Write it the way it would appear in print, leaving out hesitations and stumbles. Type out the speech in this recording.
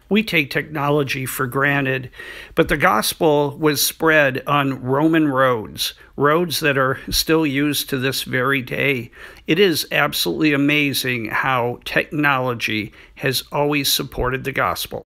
We take technology for granted, but the gospel was spread on Roman roads, roads that are still used to this very day. It is absolutely amazing how technology has always supported the gospel.